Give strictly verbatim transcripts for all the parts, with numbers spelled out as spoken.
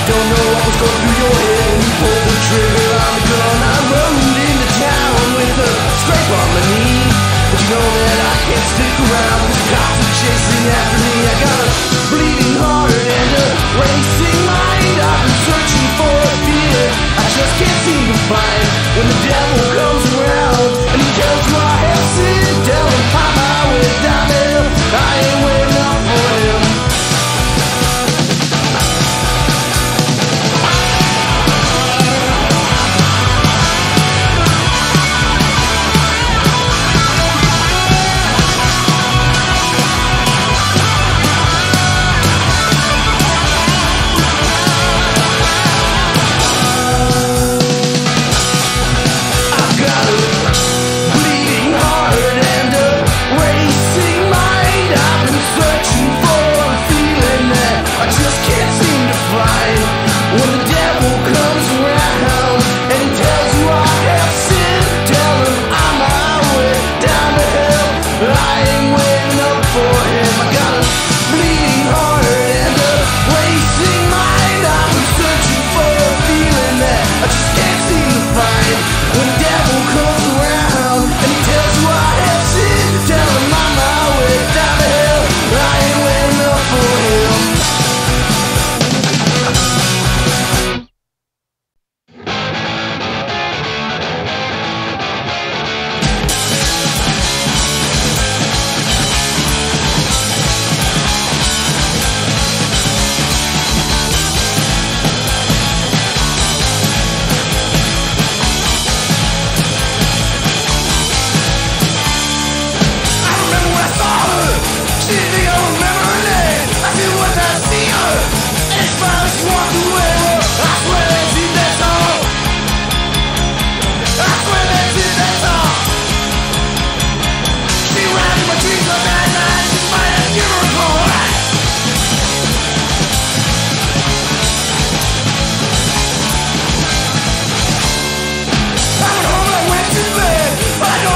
don't know what was going through your head when you pulled the trigger on the gun. I rode into town with a scrape on my knee, but you know that I can't stick around. The cops are chasing after me. I got a bleeding heart and a racing mind. I've been searching for a fear I just can't seem to find. When the devil comes around and he tells you I have sin, tell him I'm my way down the hill. I ain't waiting up for him.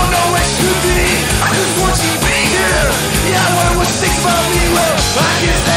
I just